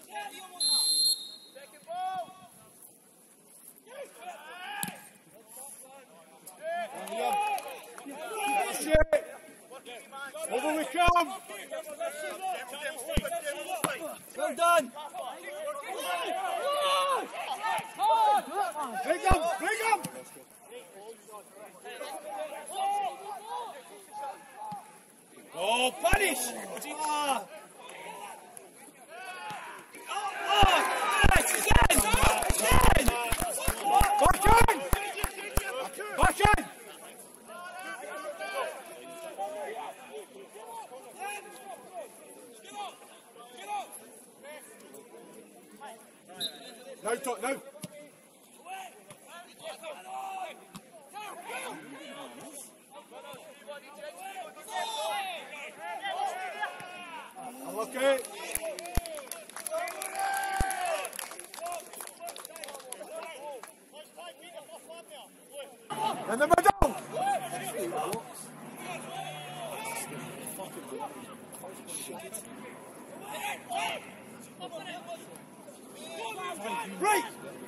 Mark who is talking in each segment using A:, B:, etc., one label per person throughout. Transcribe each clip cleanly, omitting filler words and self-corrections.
A: Over we come! Well done! Bring them! Bring them! Oh, punish! Ah. Yes, again! Again! Back in! Back in! Now, talk now. Okay. In the middle. Right.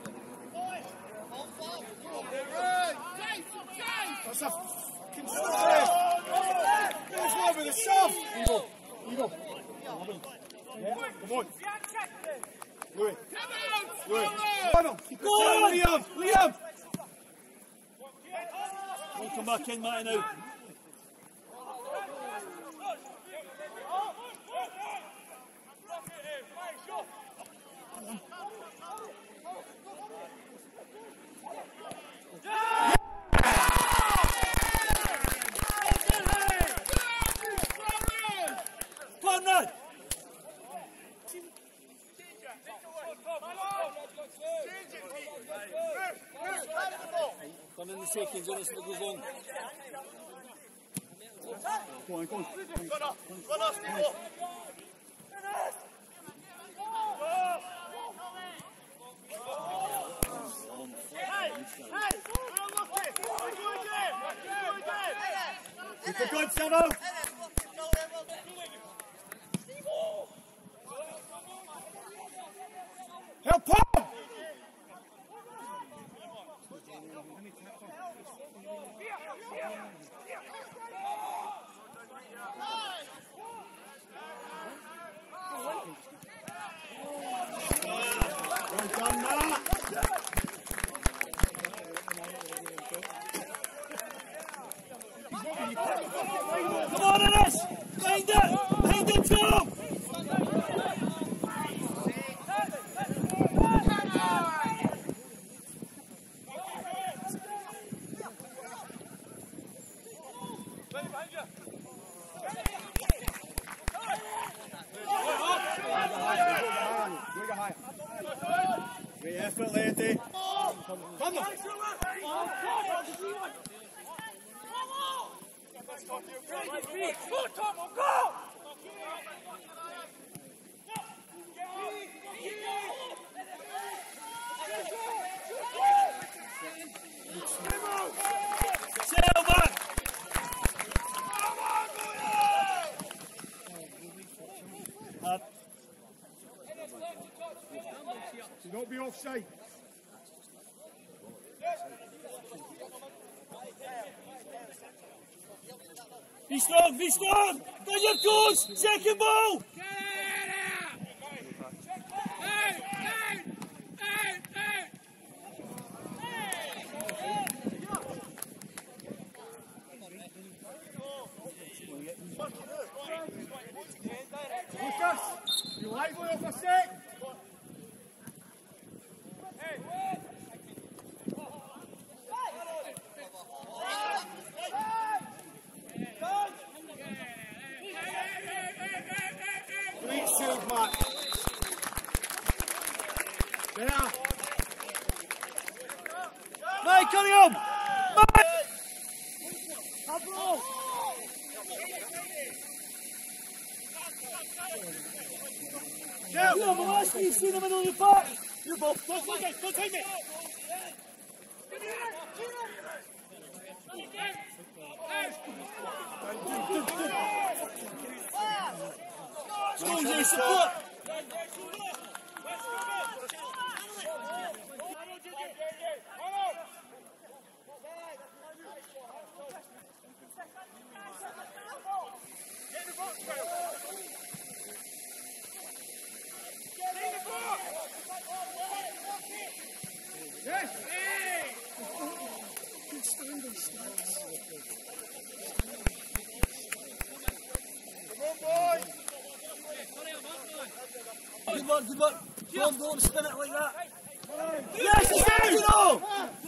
A: That's a fucking save. Goes over the shove. Eagle. Yeah, come on. Louis. Go on, Liam. Don't come back in, Matty, now. Come in the seconds, on this if it goes long. Go on. Run us, people! Keep it good, Sabo! Help him! Come on, Ennis! Behind it, Tom! Great effort, lady. Come on. Go, Tom, go! Do not be offside. Be strong! Down your toes! Second ball! Lucas, you lively off a sec? Great save, Matt. There. Mike, carry on! Mike! Yeah, no, but last week, see them in the middle of the park. You're both. Go take it. Support.
B: work, good work. Go on, don't spin it like that.
A: Yes, it's